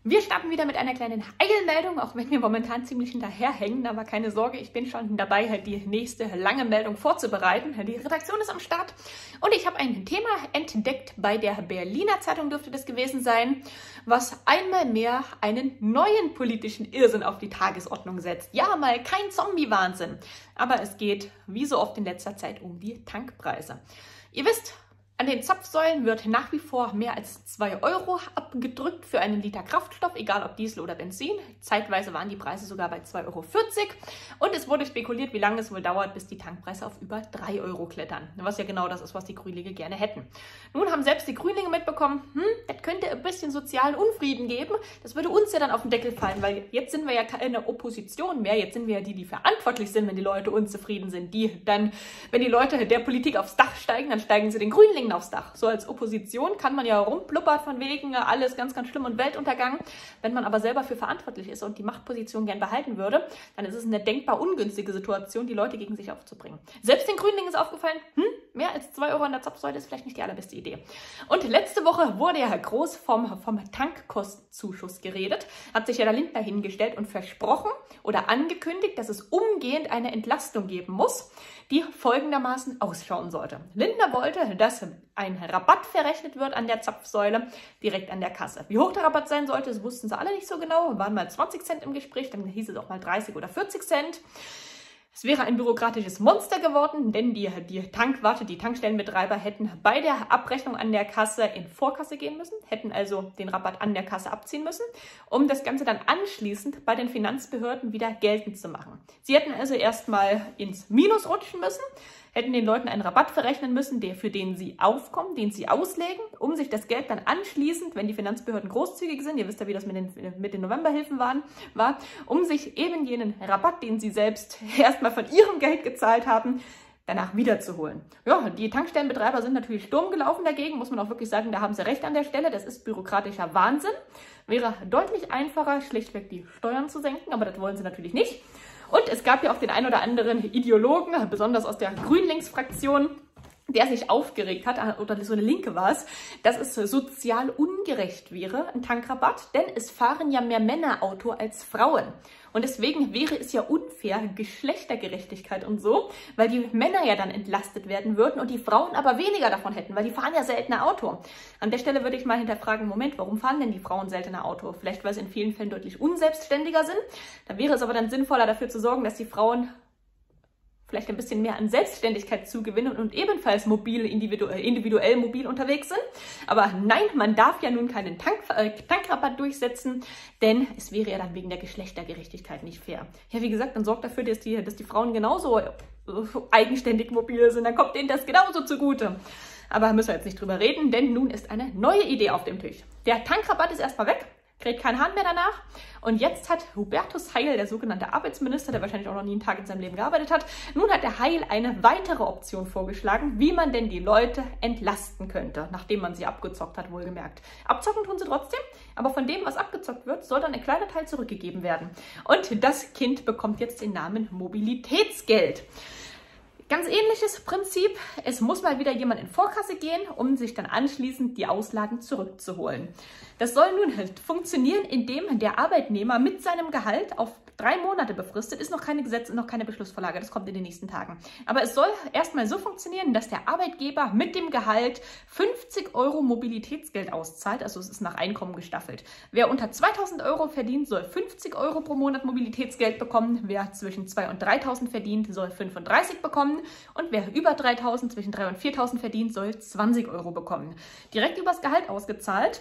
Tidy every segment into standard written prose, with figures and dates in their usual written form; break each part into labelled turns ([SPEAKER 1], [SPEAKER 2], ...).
[SPEAKER 1] Wir starten wieder mit einer kleinen Eilmeldung, auch wenn wir momentan ziemlich hinterherhängen, aber keine Sorge, ich bin schon dabei, die nächste lange Meldung vorzubereiten. Die Redaktion ist am Start und ich habe ein Thema entdeckt, bei der Berliner Zeitung dürfte das gewesen sein, was einmal mehr einen neuen politischen Irrsinn auf die Tagesordnung setzt. Ja, mal kein Zombie-Wahnsinn, aber es geht, wie so oft in letzter Zeit, um die Tankpreise. Ihr wisst, an den Zapfsäulen wird nach wie vor mehr als 2 € abgedrückt für einen Liter Kraftstoff, egal ob Diesel oder Benzin. Zeitweise waren die Preise sogar bei 2,40 € und es wurde spekuliert, wie lange es wohl dauert, bis die Tankpreise auf über 3 € klettern. Was ja genau das ist, was die Grünlinge gerne hätten. Nun haben selbst die Grünlinge mitbekommen, das könnte ein bisschen sozialen Unfrieden geben. Das würde uns ja dann auf den Deckel fallen, weil jetzt sind wir ja keine Opposition mehr. Jetzt sind wir ja die verantwortlich sind, wenn die Leute unzufrieden sind. Die dann, wenn die Leute der Politik aufs Dach steigen, dann steigen sie den Grünlingen aufs Dach. So als Opposition kann man ja rumpluppert von wegen alles ganz, ganz schlimm und Weltuntergang. Wenn man aber selber für verantwortlich ist und die Machtposition gern behalten würde, dann ist es eine denkbar ungünstige Situation, die Leute gegen sich aufzubringen. Selbst den Grünlingen ist aufgefallen, mehr als 2 € an der Zapfsäule ist vielleicht nicht die allerbeste Idee. Und letzte Woche wurde ja groß vom Tankkostenzuschuss geredet. Hat sich ja der Lindner hingestellt und versprochen oder angekündigt, dass es umgehend eine Entlastung geben muss, die folgendermaßen ausschauen sollte. Lindner wollte, dass ein Rabatt verrechnet wird an der Zapfsäule direkt an der Kasse. Wie hoch der Rabatt sein sollte, das wussten sie alle nicht so genau. Waren mal 20 Cent im Gespräch, dann hieß es auch mal 30 oder 40 Cent. Es wäre ein bürokratisches Monster geworden, denn die Tankstellenbetreiber hätten bei der Abrechnung an der Kasse in Vorkasse gehen müssen, hätten also den Rabatt an der Kasse abziehen müssen, um das Ganze dann anschließend bei den Finanzbehörden wieder geltend zu machen. Sie hätten also erstmal ins Minus rutschen müssen, hätten den Leuten einen Rabatt verrechnen müssen, für den sie aufkommen, den sie auslegen, um sich das Geld dann anschließend, wenn die Finanzbehörden großzügig sind, ihr wisst ja, wie das mit den Novemberhilfen war, um sich eben jenen Rabatt, den sie selbst erstmal von ihrem Geld gezahlt haben, danach wiederzuholen. Ja, die Tankstellenbetreiber sind natürlich Sturm gelaufen dagegen, muss man auch wirklich sagen, da haben sie recht an der Stelle, das ist bürokratischer Wahnsinn. Wäre deutlich einfacher, schlichtweg die Steuern zu senken, aber das wollen sie natürlich nicht. Und es gab ja auch den ein oder anderen Ideologen, besonders aus der Grünlinksfraktion, der sich aufgeregt hat, oder so eine Linke war es, dass es sozial ungerecht wäre, ein Tankrabatt, denn es fahren ja mehr Männer Auto als Frauen. Und deswegen wäre es ja unfair, Geschlechtergerechtigkeit und so, weil die Männer ja dann entlastet werden würden und die Frauen aber weniger davon hätten, weil die fahren ja seltener Auto. An der Stelle würde ich mal hinterfragen, Moment, warum fahren denn die Frauen seltener Auto? Vielleicht, weil sie in vielen Fällen deutlich unselbstständiger sind. Da wäre es aber dann sinnvoller, dafür zu sorgen, dass die Frauen vielleicht ein bisschen mehr an Selbstständigkeit zugewinnen und ebenfalls individuell mobil unterwegs sind. Aber nein, man darf ja nun keinen Tankrabatt durchsetzen, denn es wäre ja dann wegen der Geschlechtergerechtigkeit nicht fair. Ja, wie gesagt, dann sorgt dafür, dass die Frauen genauso eigenständig mobil sind, dann kommt denen das genauso zugute. Aber müssen wir jetzt nicht drüber reden, denn nun ist eine neue Idee auf dem Tisch. Der Tankrabatt ist erstmal weg. Kriegt kein Hahn mehr danach. Und jetzt hat Hubertus Heil, der sogenannte Arbeitsminister, der wahrscheinlich auch noch nie einen Tag in seinem Leben gearbeitet hat, nun hat der Heil eine weitere Option vorgeschlagen, wie man denn die Leute entlasten könnte, nachdem man sie abgezockt hat, wohlgemerkt. Abzocken tun sie trotzdem, aber von dem, was abgezockt wird, soll dann ein kleiner Teil zurückgegeben werden. Und das Kind bekommt jetzt den Namen Mobilitätsgeld. Ganz ähnliches Prinzip. Es muss mal wieder jemand in Vorkasse gehen, um sich dann anschließend die Auslagen zurückzuholen. Das soll nun halt funktionieren, indem der Arbeitnehmer mit seinem Gehalt auf 3 Monate befristet, ist noch keine Gesetz, noch keine Beschlussvorlage, das kommt in den nächsten Tagen. Aber es soll erstmal so funktionieren, dass der Arbeitgeber mit dem Gehalt 50 € Mobilitätsgeld auszahlt, also es ist nach Einkommen gestaffelt. Wer unter 2.000 € verdient, soll 50 € pro Monat Mobilitätsgeld bekommen, wer zwischen 2.000 und 3.000 verdient, soll 35 bekommen und wer über 3.000, zwischen 3.000 und 4.000 verdient, soll 20 € bekommen. Direkt übers Gehalt ausgezahlt,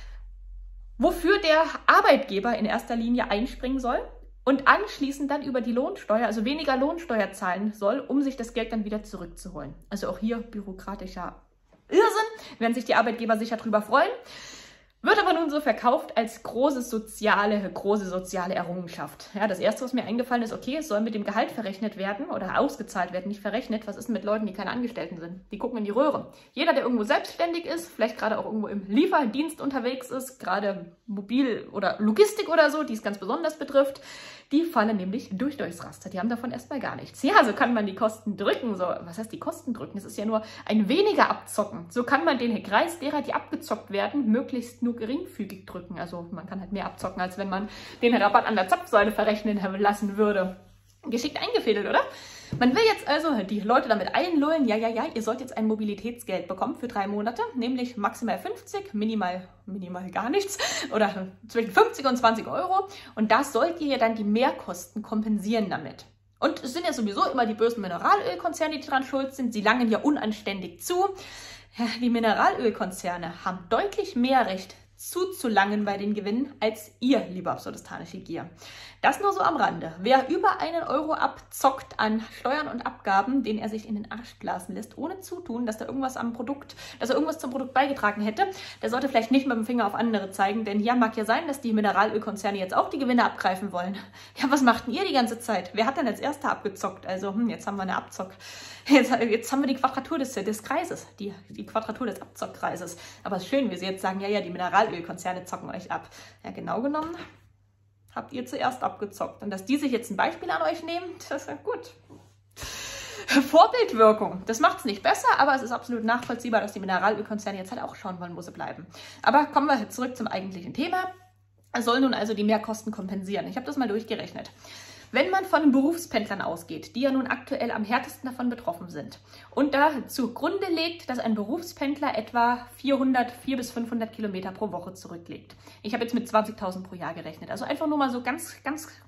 [SPEAKER 1] wofür der Arbeitgeber in erster Linie einspringen soll und anschließend dann über die Lohnsteuer, also weniger Lohnsteuer zahlen soll, um sich das Geld dann wieder zurückzuholen. Also auch hier bürokratischer Irrsinn, werden sich die Arbeitgeber sicher drüber freuen. Wird aber nun so verkauft als große soziale Errungenschaft. Ja, das Erste, was mir eingefallen ist, okay, es soll mit dem Gehalt verrechnet werden oder ausgezahlt werden, nicht verrechnet. Was ist denn mit Leuten, die keine Angestellten sind? Die gucken in die Röhre. Jeder, der irgendwo selbstständig ist, vielleicht gerade auch irgendwo im Lieferdienst unterwegs ist, gerade mobil oder Logistik oder so, die es ganz besonders betrifft, die fallen nämlich durchs Raster. Die haben davon erstmal gar nichts. Ja, so kann man die Kosten drücken. So, was heißt die Kosten drücken? Das ist ja nur ein weniger abzocken. So kann man den Kreis derer, die abgezockt werden, möglichst nur nur geringfügig drücken. Also man kann halt mehr abzocken, als wenn man den Rabatt an der Zapfsäule verrechnen lassen würde. Geschickt eingefädelt, oder? Man will jetzt also die Leute damit einlullen, ja, ihr sollt jetzt ein Mobilitätsgeld bekommen für 3 Monate, nämlich maximal 50, minimal gar nichts oder zwischen 50 und 20 Euro. Und das sollt ihr ja dann die Mehrkosten kompensieren damit. Und es sind ja sowieso immer die bösen Mineralölkonzerne, die daran schuld sind. Sie langen ja unanständig zu. Die Mineralölkonzerne haben deutlich mehr Recht zuzulangen bei den Gewinnen als ihr, liebe absurdistanische Gier. Das nur so am Rande. Wer über 1 Euro abzockt an Steuern und Abgaben, den er sich in den Arsch blasen lässt, ohne Zutun, dass er irgendwas zum Produkt beigetragen hätte, der sollte vielleicht nicht mit dem Finger auf andere zeigen, denn ja, mag ja sein, dass die Mineralölkonzerne jetzt auch die Gewinne abgreifen wollen. Ja, was machten ihr die ganze Zeit? Wer hat denn als Erster abgezockt? Also, jetzt haben wir eine Jetzt haben wir die Quadratur des Kreises, die Quadratur des Abzockkreises. Aber es ist schön, wie sie jetzt sagen, ja, die Mineralölkonzerne zocken euch ab. Ja, genau genommen habt ihr zuerst abgezockt. Und dass die sich jetzt ein Beispiel an euch nehmen, das ist ja gut. Vorbildwirkung, das macht es nicht besser, aber es ist absolut nachvollziehbar, dass die Mineralölkonzerne jetzt halt auch schauen wollen, wo sie bleiben. Aber kommen wir zurück zum eigentlichen Thema. Es soll nun also die Mehrkosten kompensieren. Ich habe das mal durchgerechnet. Wenn man von den Berufspendlern ausgeht, die ja nun aktuell am härtesten davon betroffen sind und da zugrunde legt, dass ein Berufspendler etwa 400 bis 500 Kilometer pro Woche zurücklegt. Ich habe jetzt mit 20.000 pro Jahr gerechnet. Also einfach nur mal so ganz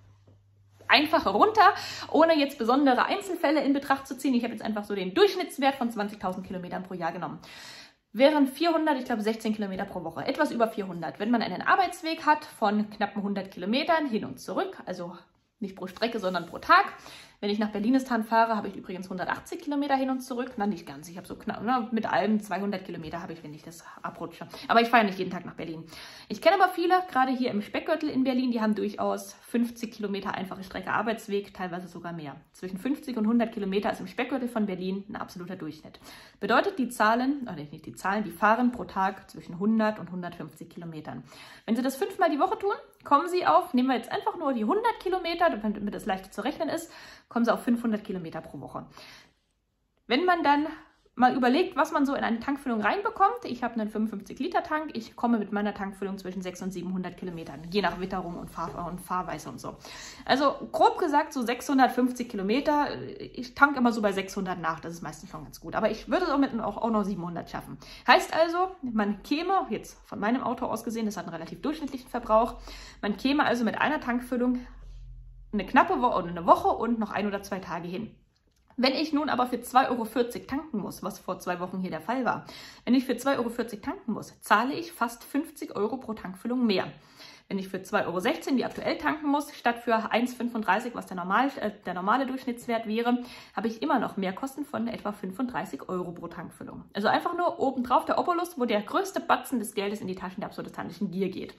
[SPEAKER 1] einfach runter, ohne jetzt besondere Einzelfälle in Betracht zu ziehen. Ich habe jetzt einfach so den Durchschnittswert von 20.000 Kilometern pro Jahr genommen. Wären 400, ich glaube 16 Kilometer pro Woche, etwas über 400. Wenn man einen Arbeitsweg hat von knappen 100 Kilometern hin und zurück, also nicht pro Strecke, sondern pro Tag. Wenn ich nach Berlinistan fahre, habe ich übrigens 180 Kilometer hin und zurück. Na, nicht ganz. Ich habe so knapp, mit allem 200 Kilometer habe ich, wenn ich das abrutsche. Aber ich fahre nicht jeden Tag nach Berlin. Ich kenne aber viele, gerade hier im Speckgürtel in Berlin, die haben durchaus 50 Kilometer einfache Strecke Arbeitsweg, teilweise sogar mehr. Zwischen 50 und 100 Kilometer ist im Speckgürtel von Berlin ein absoluter Durchschnitt. Bedeutet die die fahren pro Tag zwischen 100 und 150 Kilometern. Wenn sie das 5-mal die Woche tun, kommen sie auf, nehmen wir jetzt einfach nur die 100 Kilometer, damit das leichter zu rechnen ist, kommen sie auf 500 Kilometer pro Woche. Wenn man dann mal überlegt, was man so in eine Tankfüllung reinbekommt, ich habe einen 55-Liter-Tank, ich komme mit meiner Tankfüllung zwischen 600 und 700 Kilometern, je nach Witterung und Fahrweise und so. Also grob gesagt so 650 Kilometer, ich tanke immer so bei 600 nach, das ist meistens schon ganz gut, aber ich würde es auch noch 700 schaffen. Heißt also, man käme, jetzt von meinem Auto aus gesehen, das hat einen relativ durchschnittlichen Verbrauch, man käme also mit einer Tankfüllung eine knappe Woche oder eine Woche und noch 1 oder 2 Tage hin. Wenn ich nun aber für 2,40 Euro tanken muss, was vor 2 Wochen hier der Fall war, wenn ich für 2,40 Euro tanken muss, zahle ich fast 50 Euro pro Tankfüllung mehr. Wenn ich für 2,16 Euro, wie aktuell, tanken muss, statt für 1,35, was der normale Durchschnittswert wäre, habe ich immer noch Mehrkosten von etwa 35 Euro pro Tankfüllung. Also einfach nur obendrauf der Obolus, wo der größte Batzen des Geldes in die Taschen der absurdistanischen Gier geht.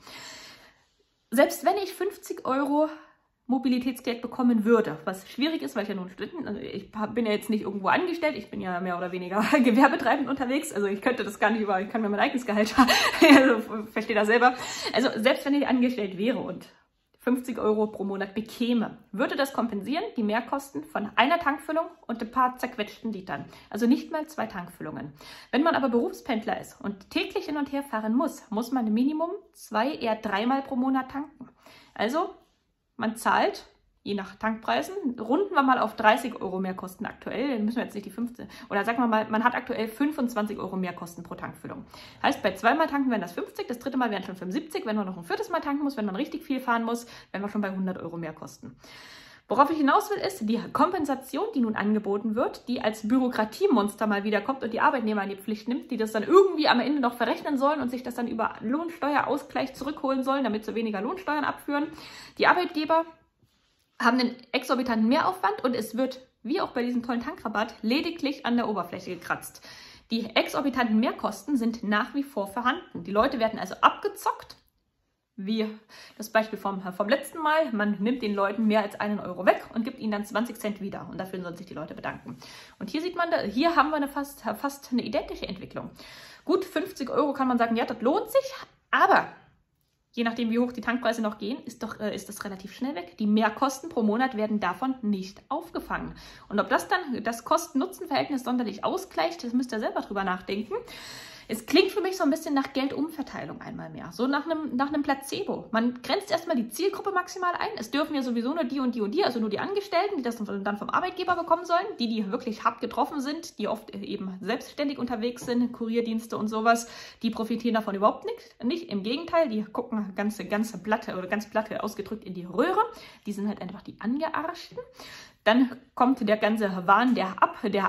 [SPEAKER 1] Selbst wenn ich 50 Euro Mobilitätsgeld bekommen würde, was schwierig ist, weil ich ja nun ich bin ja jetzt nicht irgendwo angestellt, ich bin ja mehr oder weniger gewerbetreibend unterwegs, also ich könnte das gar nicht ich kann mir mein eigenes Gehalt also verstehe das selber. Also selbst wenn ich angestellt wäre und 50 Euro pro Monat bekäme, würde das kompensieren, die Mehrkosten von einer Tankfüllung und ein paar zerquetschten Litern. Also nicht mal 2 Tankfüllungen. Wenn man aber Berufspendler ist und täglich hin und her fahren muss, muss man Minimum 2, eher 3-mal pro Monat tanken. Also man zahlt, je nach Tankpreisen, runden wir mal auf 30 Euro Mehrkosten aktuell, dann müssen wir jetzt nicht die 15, oder sagen wir mal, man hat aktuell 25 Euro Mehrkosten pro Tankfüllung. Heißt, bei 2-mal tanken wären das 50, das 3. Mal wären schon 75, wenn man noch ein 4. Mal tanken muss, wenn man richtig viel fahren muss, wären wir schon bei 100 Euro Mehrkosten. Worauf ich hinaus will, ist die Kompensation, die nun angeboten wird, die als Bürokratiemonster mal wieder kommt und die Arbeitnehmer in die Pflicht nimmt, die das dann irgendwie am Ende noch verrechnen sollen und sich das dann über Lohnsteuerausgleich zurückholen sollen, damit sie weniger Lohnsteuern abführen. Die Arbeitgeber haben einen exorbitanten Mehraufwand und es wird, wie auch bei diesem tollen Tankrabatt, lediglich an der Oberfläche gekratzt. Die exorbitanten Mehrkosten sind nach wie vor vorhanden. Die Leute werden also abgezockt, wie das Beispiel vom letzten Mal. Man nimmt den Leuten mehr als 1 Euro weg und gibt ihnen dann 20 Cent wieder. Und dafür sollen sich die Leute bedanken. Und hier sieht man, hier haben wir fast eine identische Entwicklung. Gut, 50 Euro kann man sagen, ja, das lohnt sich, aber je nachdem, wie hoch die Tankpreise noch gehen, ist das relativ schnell weg. Die Mehrkosten pro Monat werden davon nicht aufgefangen. Und ob das dann das Kosten-Nutzen-Verhältnis sonderlich ausgleicht, das müsst ihr selber drüber nachdenken. Es klingt für mich so ein bisschen nach Geldumverteilung einmal mehr, so nach einem Placebo. Man grenzt erstmal die Zielgruppe maximal ein. Es dürfen ja sowieso nur die und die und die, also nur die Angestellten, die das dann vom Arbeitgeber bekommen sollen, die wirklich hart getroffen sind, die oft eben selbstständig unterwegs sind, Kurierdienste und sowas, die profitieren davon überhaupt nicht. Im Gegenteil, die gucken ganz platt ausgedrückt in die Röhre. Die sind halt einfach die Angearschten. Dann kommt der ganze Wahn der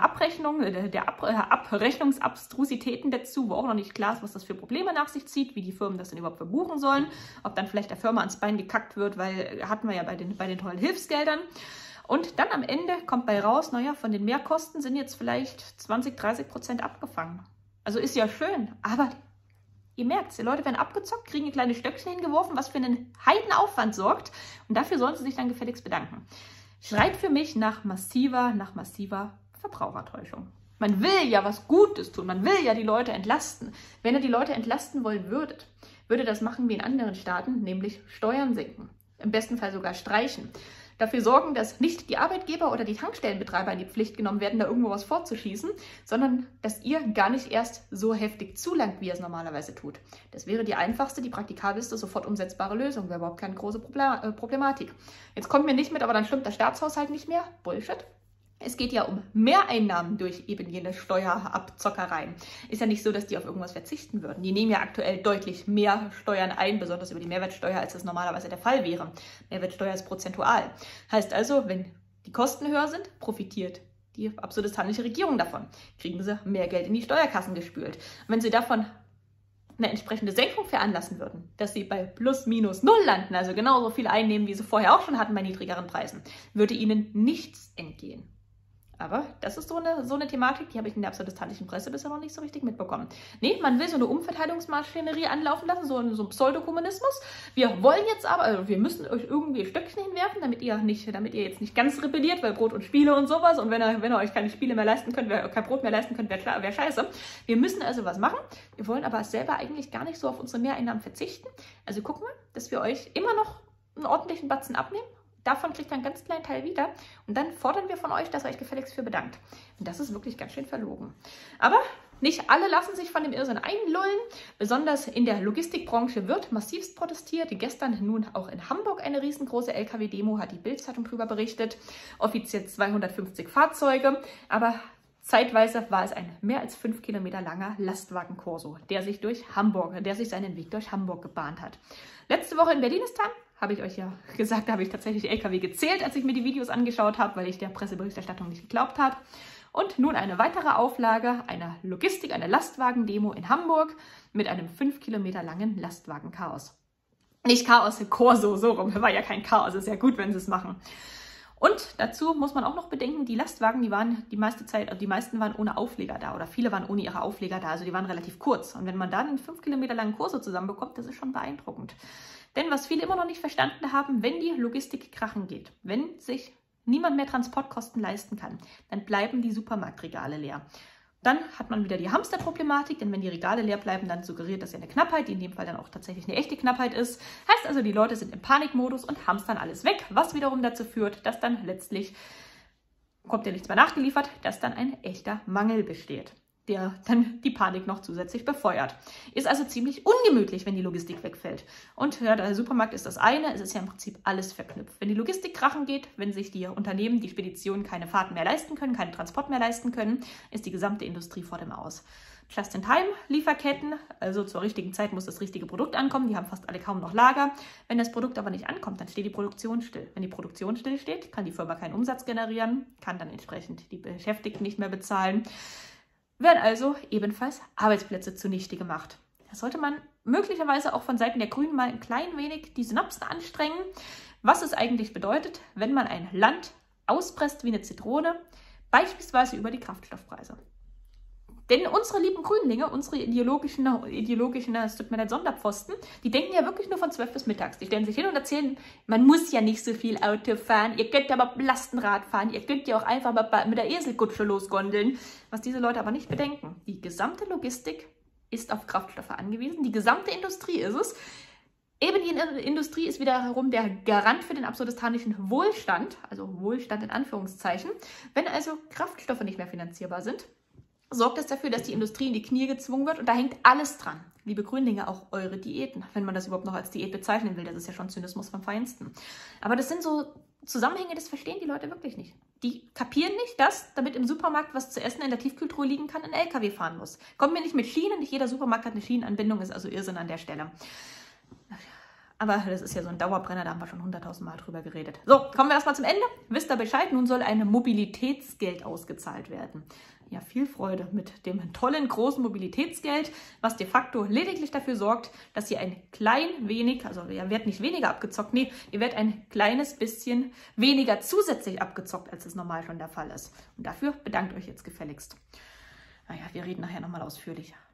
[SPEAKER 1] Abrechnungsabstrusitäten dazu, wo auch noch nicht klar ist, was das für Probleme nach sich zieht, wie die Firmen das denn überhaupt verbuchen sollen, ob dann vielleicht der Firma ans Bein gekackt wird, weil hatten wir ja bei den tollen Hilfsgeldern. Und dann am Ende kommt bei raus, naja, von den Mehrkosten sind jetzt vielleicht 20-30% abgefangen. Also ist ja schön, aber ihr merkt, die Leute werden abgezockt, kriegen ein kleines Stöckchen hingeworfen, was für einen Heidenaufwand sorgt. Und dafür sollen sie sich dann gefälligst bedanken. Schreit für mich nach massiver Verbrauchertäuschung. Man will ja was Gutes tun, man will ja die Leute entlasten. Wenn ihr die Leute entlasten wollen würdet, würde das machen wie in anderen Staaten, nämlich Steuern senken. Im besten Fall sogar streichen. Dafür sorgen, dass nicht die Arbeitgeber oder die Tankstellenbetreiber in die Pflicht genommen werden, da irgendwo was vorzuschießen, sondern dass ihr gar nicht erst so heftig zulangt, wie ihr es normalerweise tut. Das wäre die einfachste, die praktikabelste, sofort umsetzbare Lösung. Wäre überhaupt keine große Problematik. Jetzt kommt mir nicht mit, aber dann stimmt der Staatshaushalt nicht mehr. Bullshit. Es geht ja um Mehreinnahmen durch eben jene Steuerabzockereien. Ist ja nicht so, dass die auf irgendwas verzichten würden. Die nehmen ja aktuell deutlich mehr Steuern ein, besonders über die Mehrwertsteuer, als das normalerweise der Fall wäre. Mehrwertsteuer ist prozentual. Heißt also, wenn die Kosten höher sind, profitiert die absurdistanische Regierung davon. Kriegen sie mehr Geld in die Steuerkassen gespült. Und wenn sie davon eine entsprechende Senkung veranlassen würden, dass sie bei plus minus null landen, also genauso viel einnehmen, wie sie vorher auch schon hatten bei niedrigeren Preisen, würde ihnen nichts entgehen. Aber das ist so eine Thematik, die habe ich in der absurdistanischen Presse bisher noch nicht so richtig mitbekommen. Nee, man will so eine Umverteilungsmaschinerie anlaufen lassen, so einen Pseudokommunismus. Wir wollen jetzt aber, also wir müssen euch irgendwie Stöckchen hinwerfen, damit ihr jetzt nicht ganz rebelliert, weil Brot und Spiele und sowas. Und wenn ihr euch keine Spiele mehr leisten könnt, kein Brot mehr leisten könnt, wäre scheiße. Wir müssen also was machen. Wir wollen aber selber eigentlich gar nicht so auf unsere Mehreinnahmen verzichten. Also gucken wir, dass wir euch immer noch einen ordentlichen Batzen abnehmen. Davon kriegt ihr einen ganz kleinen Teil wieder und dann fordern wir von euch, dass ihr euch gefälligst für bedankt. Und das ist wirklich ganz schön verlogen. Aber nicht alle lassen sich von dem Irrsinn einlullen. Besonders in der Logistikbranche wird massivst protestiert. Gestern nun auch in Hamburg eine riesengroße LKW-Demo, hat die Bild-Zeitung darüber berichtet. Offiziell 250 Fahrzeuge, aber zeitweise war es ein mehr als 5 Kilometer langer Lastwagen-Korso, der sich seinen Weg durch Hamburg gebahnt hat. Letzte Woche in Berlinistan habe ich euch ja gesagt, da habe ich tatsächlich LKW gezählt, als ich mir die Videos angeschaut habe, weil ich der Presseberichterstattung nicht geglaubt habe. Und nun eine weitere Auflage einer Lastwagen-Demo in Hamburg mit einem 5 Kilometer langen Lastwagen-Chaos. Nicht Chaos, Korso, so rum, war ja kein Chaos, ist ja gut, wenn sie es machen. Und dazu muss man auch noch bedenken, die Lastwagen, die waren die meisten waren ohne Aufleger da oder viele waren ohne ihre Aufleger da, also die waren relativ kurz. Und wenn man dann einen 5 Kilometer langen Korso zusammenbekommt, das ist schon beeindruckend. Denn was viele immer noch nicht verstanden haben, wenn die Logistik krachen geht, wenn sich niemand mehr Transportkosten leisten kann, dann bleiben die Supermarktregale leer. Dann hat man wieder die Hamsterproblematik, denn wenn die Regale leer bleiben, dann suggeriert das ja eine Knappheit, die in dem Fall dann auch tatsächlich eine echte Knappheit ist. Heißt also, die Leute sind im Panikmodus und hamstern alles weg, was wiederum dazu führt, dass dann letztlich, kommt ja nichts mehr nachgeliefert, dass dann ein echter Mangel besteht, der dann die Panik noch zusätzlich befeuert. Ist also ziemlich ungemütlich, wenn die Logistik wegfällt. Und ja, der Supermarkt ist das eine, es ist ja im Prinzip alles verknüpft. Wenn die Logistik krachen geht, wenn sich die Unternehmen, die Speditionen keine Fahrten mehr leisten können, keinen Transport mehr leisten können, ist die gesamte Industrie vor dem Aus. Just-in-Time-Lieferketten, also zur richtigen Zeit muss das richtige Produkt ankommen, die haben fast alle kaum noch Lager. Wenn das Produkt aber nicht ankommt, dann steht die Produktion still. Wenn die Produktion still steht, kann die Firma keinen Umsatz generieren, kann dann entsprechend die Beschäftigten nicht mehr bezahlen. Werden also ebenfalls Arbeitsplätze zunichte gemacht. Da sollte man möglicherweise auch von Seiten der Grünen mal ein klein wenig die Synapsen anstrengen, was es eigentlich bedeutet, wenn man ein Land auspresst wie eine Zitrone, beispielsweise über die Kraftstoffpreise. Denn unsere lieben Grünlinge, unsere ideologischen, es tut mir leid, Sonderpfosten, die denken ja wirklich nur von 12 bis mittags. Die stellen sich hin und erzählen, man muss ja nicht so viel Auto fahren, ihr könnt ja mal Lastenrad fahren, ihr könnt ja auch einfach mal mit der Eselkutsche losgondeln. Was diese Leute aber nicht bedenken, die gesamte Logistik ist auf Kraftstoffe angewiesen, die gesamte Industrie ist es. Eben die Industrie ist wiederum der Garant für den absurdistanischen Wohlstand, also Wohlstand in Anführungszeichen. Wenn also Kraftstoffe nicht mehr finanzierbar sind, sorgt es dafür, dass die Industrie in die Knie gezwungen wird und da hängt alles dran. Liebe Grünlinge, auch eure Diäten, wenn man das überhaupt noch als Diät bezeichnen will, das ist ja schon Zynismus vom Feinsten. Aber das sind so Zusammenhänge, das verstehen die Leute wirklich nicht. Die kapieren nicht, dass, damit im Supermarkt was zu essen in der Tiefkühltruhe liegen kann, ein LKW fahren muss. Kommt mir nicht mit Schienen, nicht jeder Supermarkt hat eine Schienenanbindung, ist also Irrsinn an der Stelle. Aber das ist ja so ein Dauerbrenner, da haben wir schon 100.000 Mal drüber geredet. So, kommen wir erstmal zum Ende. Wisst ihr Bescheid, nun soll ein Mobilitätsgeld ausgezahlt werden. Ja, viel Freude mit dem tollen, großen Mobilitätsgeld, was de facto lediglich dafür sorgt, dass ihr ein klein wenig, also ihr werdet nicht weniger abgezockt, nee, ihr werdet ein kleines bisschen weniger zusätzlich abgezockt, als es normal schon der Fall ist. Und dafür bedankt euch jetzt gefälligst. Naja, wir reden nachher nochmal ausführlich.